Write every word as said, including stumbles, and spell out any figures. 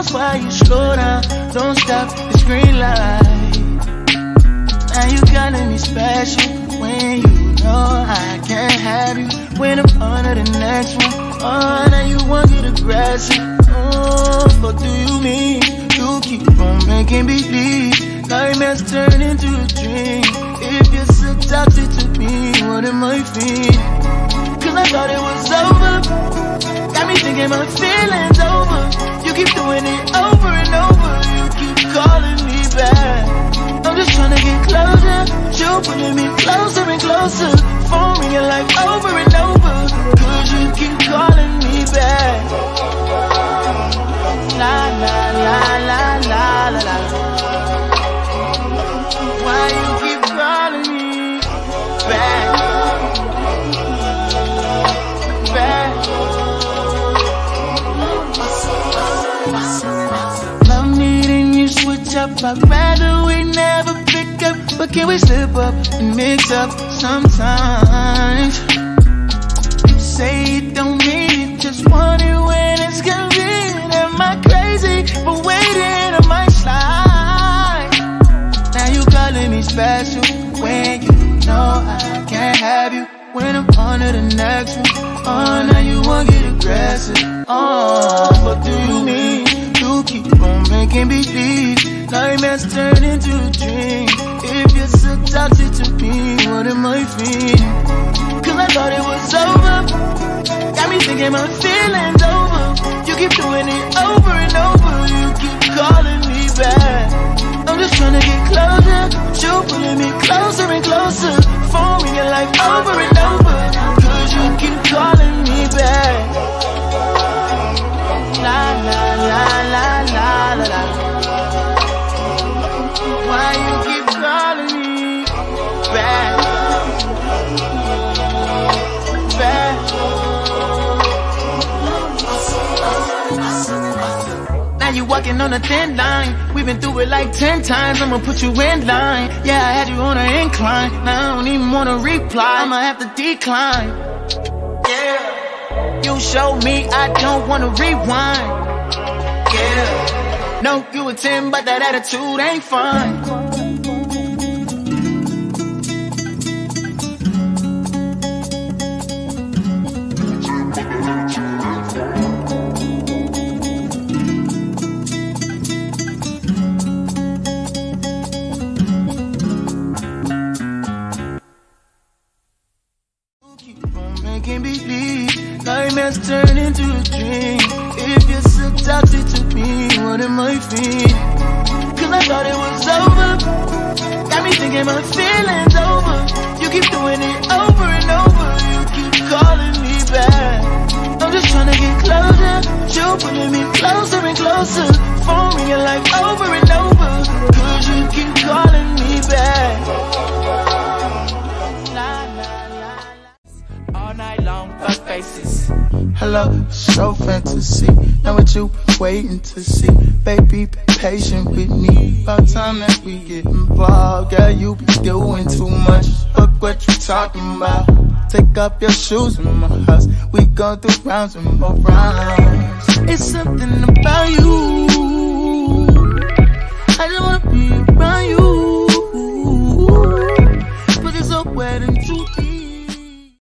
That's why you slow down, don't stop, it's green light. Now you calling me special when you know I can't have you. When I'm under the next one, oh, now you want to get aggressive. Oh, what do you mean? You keep on making me believe nightmares turn into a dream. If you're so toxic to me, what am I feeling? Cause I thought it was over. Got me thinking my feelings over. You keep doing it over and over. You keep calling me back. I'm just trying to get closer. You pulling me closer and closer. Phone ringing like over and over. Cause you keep calling me back. La la la la la la la. Why you keep calling me back? Back. Love needing you switch up. I'd rather we never pick up, but can we slip up and mix up sometimes? You say it don't mean it, just want it when it's convenient. Am I crazy for waiting on my slide? Now you calling me special when you know I can't have you. When I'm on to the next one, oh, now you want to get aggressive. Oh, what do you mean? You keep on making me believe nightmares turn into a dream. If you're so toxic to me, what am I feeling? Cause I thought it was over. Got me thinking my feelings over. You keep doing it over and over. You keep calling me back. I'm just trying to get closer. You pulling me closer and closer. Phone ringing like over and over. Cause you keep calling me back. La la la la la la la. Why you keep calling me back? Back. Now you walking on a thin line. We've been through it like ten times. I'ma put you in line. Yeah, I had you on an incline. Now I don't even wanna reply. I'ma have to decline. Yeah, you showed me I don't wanna rewind. Yeah, no, you a ten, but that attitude ain't fine. Making me believe nightmares turn into a dream. If you're so toxic to me, what am I feeling? Cause I thought it was over. Got me thinking my feelings over. You keep doing it over and over. You keep calling me back. I'm just trying to get closer. You pulling me closer and closer. Phone ringing like over and over. Cause you keep calling me back. All night long, fuck faces. Hello, so fantasy. Know what you waiting to see. Baby, be patient with me. About time that we get involved. Girl, you be doing too much. Fuck what you talking about. Take off your shoes in my house. We go through rounds and more rounds. It's something about you.